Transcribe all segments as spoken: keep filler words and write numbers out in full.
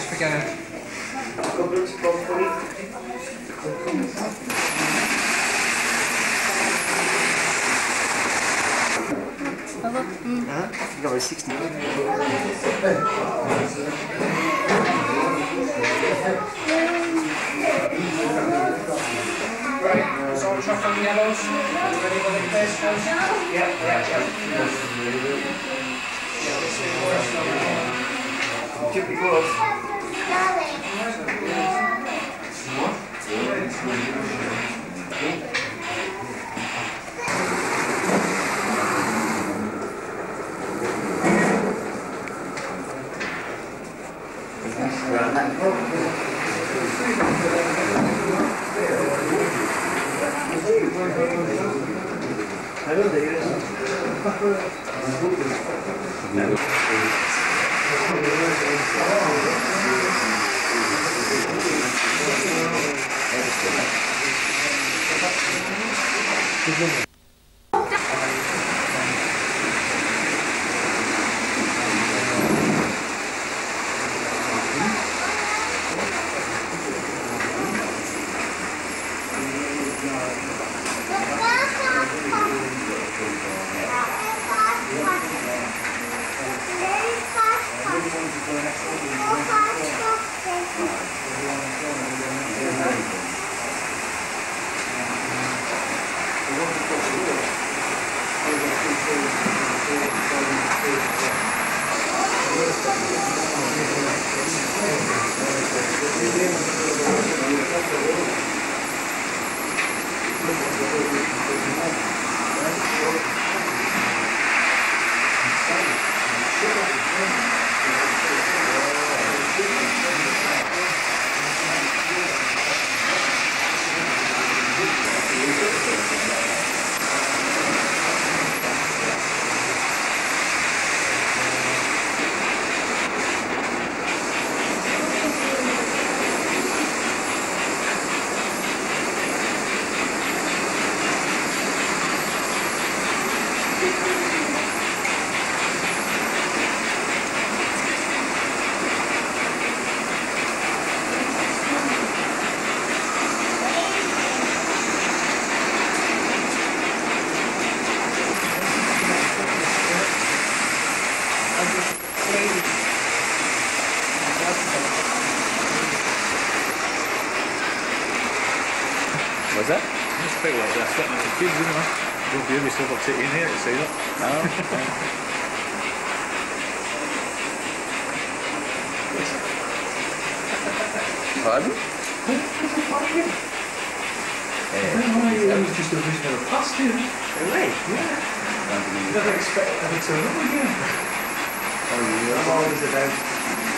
just beginning. Hello? Mm. Huh? You got about sixty. Right, so truck on yellows. Ready for the first one? Yeah, yeah, yeah. Yeah, this is worse than Keep it close. Was that? It's a bit like that, getting the kids, isn't it? Don't be yourself up sitting here to see that. Oh. Pardon? Yeah, it was just a vision of the past, didn't it? Really? Yeah. Never expected ever to run again. Oh, yeah. I'm always about.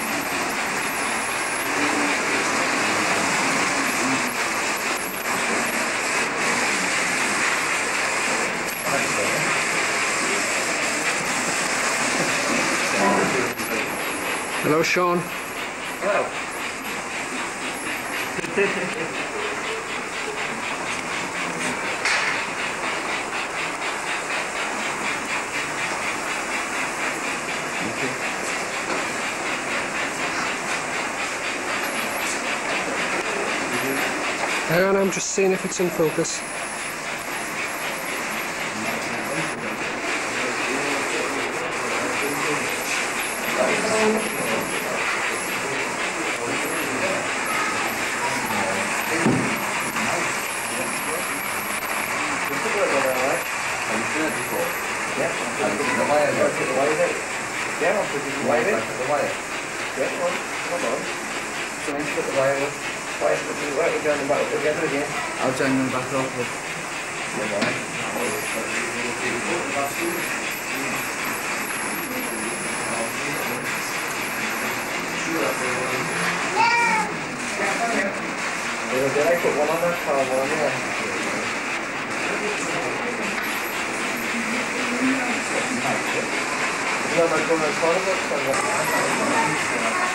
Hello, Sean. Hello. Hang on, I'm just seeing if it's in focus. I'll join them back up with Did I put one on that car, one here? No, I'm going to call it.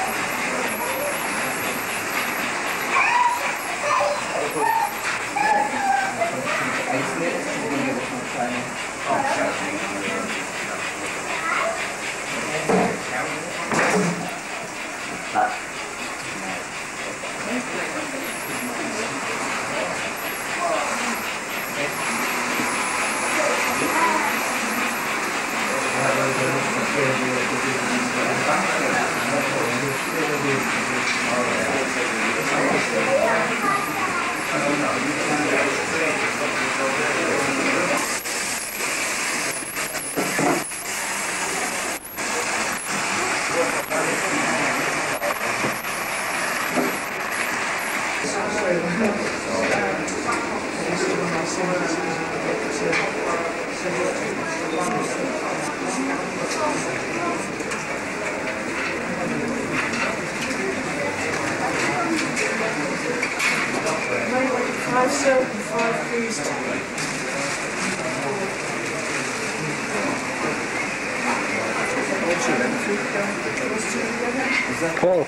Paul,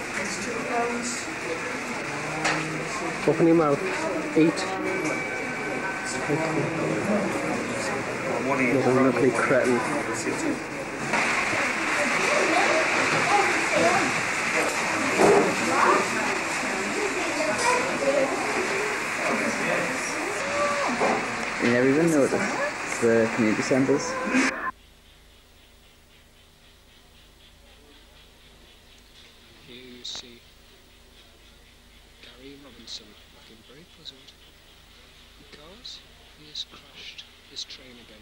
open your mouth. Eat. What a lovely cretin. You never even noticed the community centres. Here you see Gary Robinson looking very puzzled because he has crashed his train again.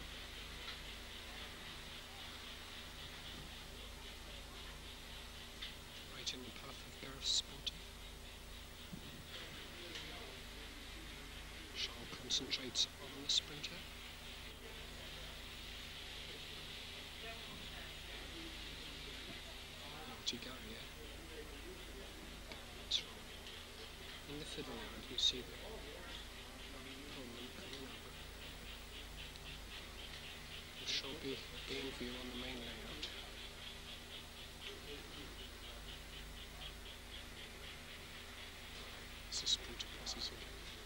Right in the path of Gareth's spotting. Shaw concentrates on the sprinter. Naughty Gary, eh? What's wrong? In the fiddle yard you see the Pullman coming over. There shall be game view on the main layout. As the sprinter passes again.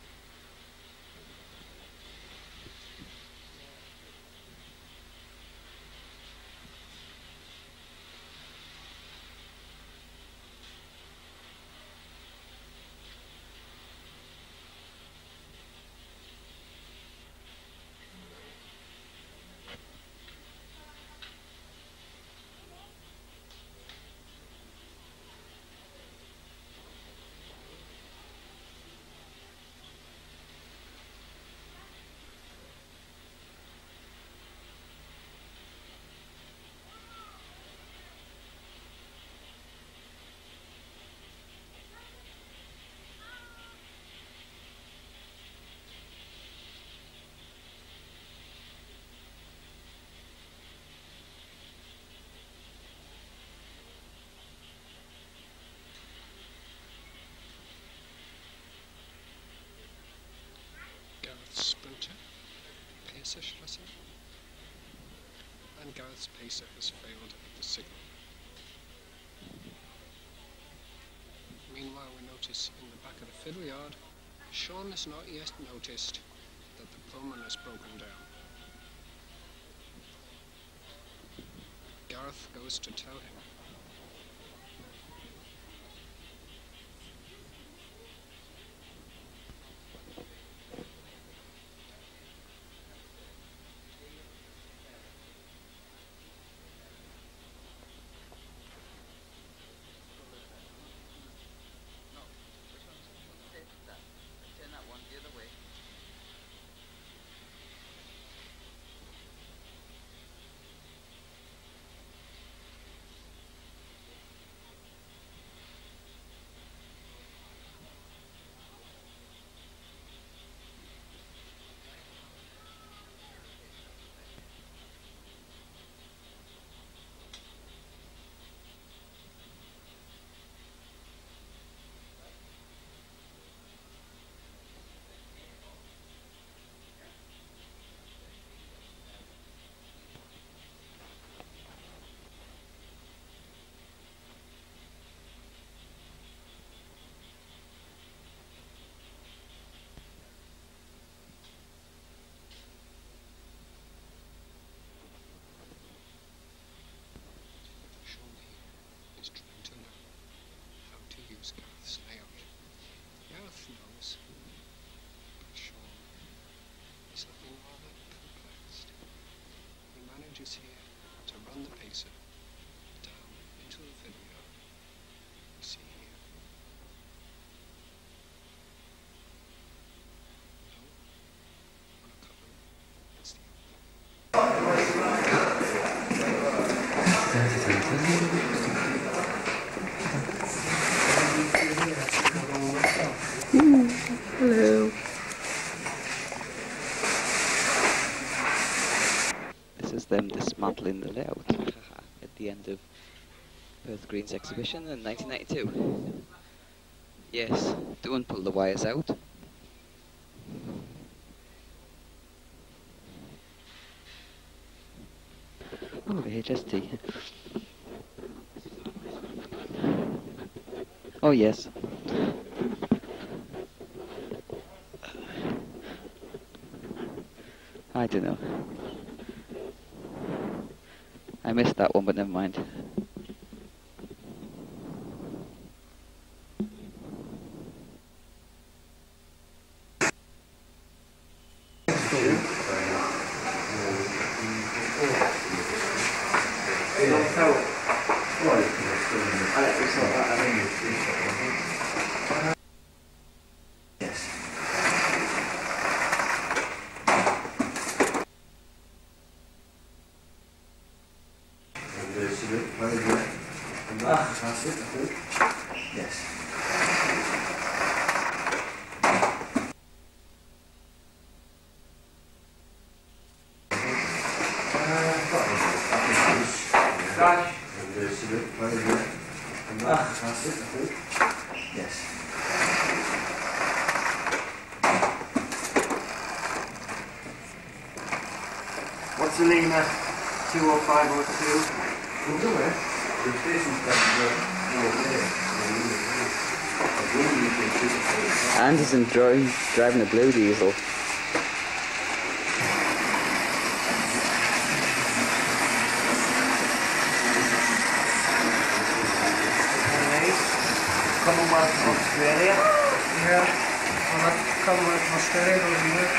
Gareth's sprinter, pacer should I say, and Gareth's pacer has failed at the signal. Meanwhile we notice in the back of the fiddle yard, Sean has not yet noticed that the Pullman has broken down. Gareth goes to tell him. Gareth's layout. Gareth knows, but Sean is looking rather perplexed. He manages here to run the pacer down into the fiddle yard. You see here. No, on a cover, it's the Hello. This is them dismantling the layout at the end of Perth Green's exhibition in nineteen ninety-two. Yes, don't pull the wires out. Oh, the H S T. Oh, yes. I don't know. I missed that one, but never mind. What's the Lima two oh five oh two? Anderson driving, driving a blue diesel. Commonwealth of Australia. Yeah, well, that Commonwealth of Australia goes in there.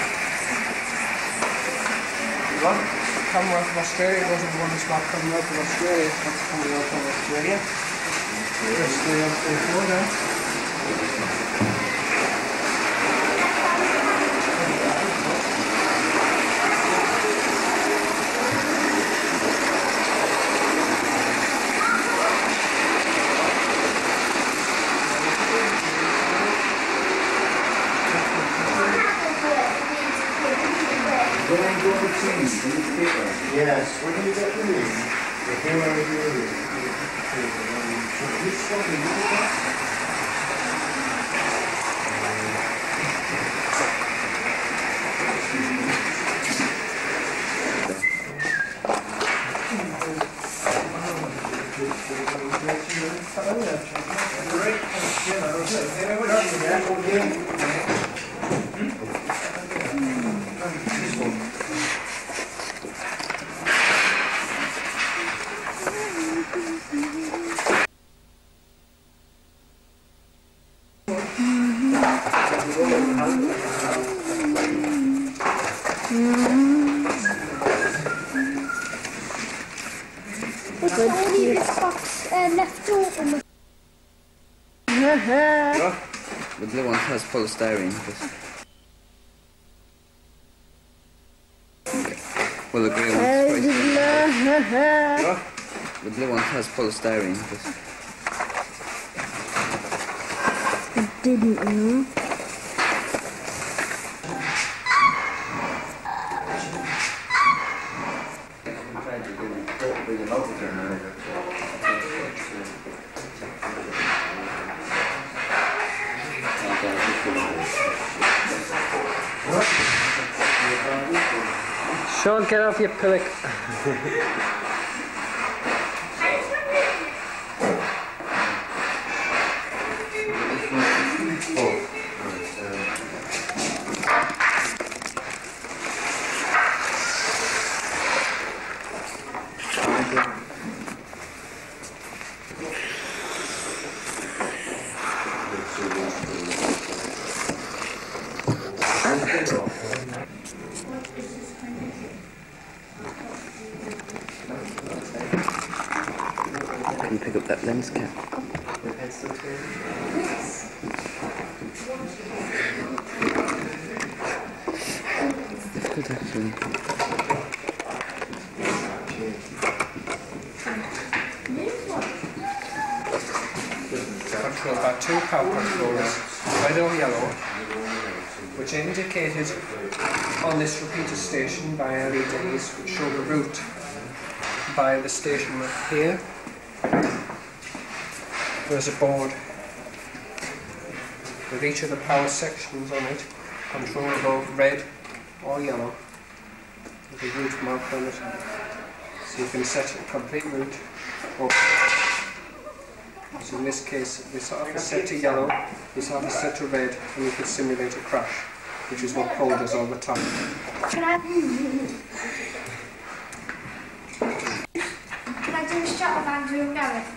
What? Commonwealth of Australia goes in the one that's not Commonwealth of Australia. That's Commonwealth of Australia. That's the M thirty-four there. Yes. When do you get the lead? The hero of your lead. Which one did you get? Only this box uh, left open. The blue one has polystyrene. Well, the grey one's quite The blue one has polystyrene. I didn't know. Sean, get off your pillock. Can you pick up that lens cap? Difficult actually. Controlled by two power controllers, red or yellow, which are indicated on this repeater station by L E Ds which show the route by the station here. There's a board with each of the power sections on it, controllable red or yellow, with a route marked on it. So you can set a complete route up. So in this case, this half is set to yellow, this half is set to red, and you can simulate a crash, which is what Paul does all the time. Can I, can I do a shot of Andrew and Gareth?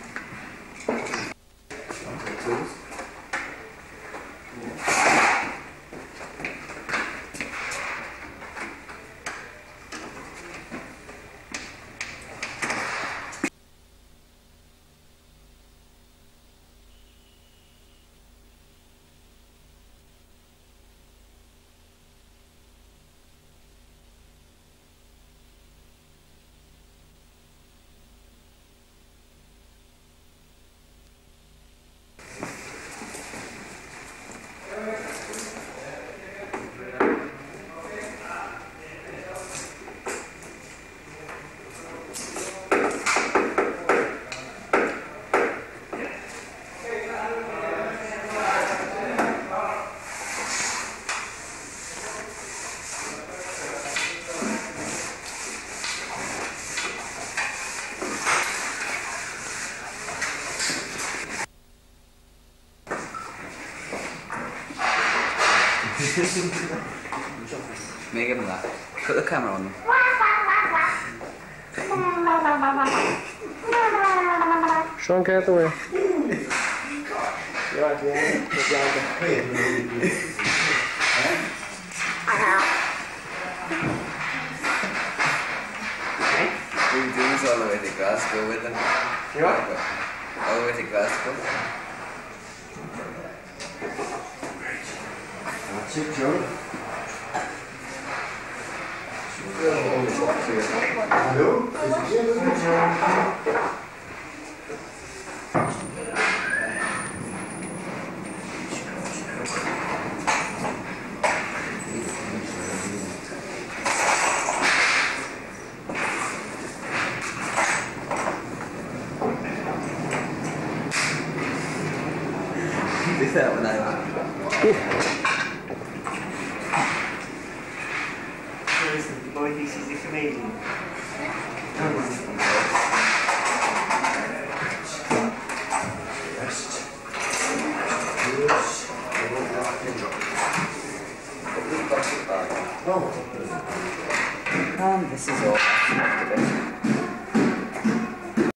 Make him that. Put the camera on them. Sean, get out the way. We do this all the way to Glasgow with them. You what? All the way to Glasgow. That's it, Joe. Hello? This that one I Listen, the boy thinks he's a comedian. Oh. Um, this is all.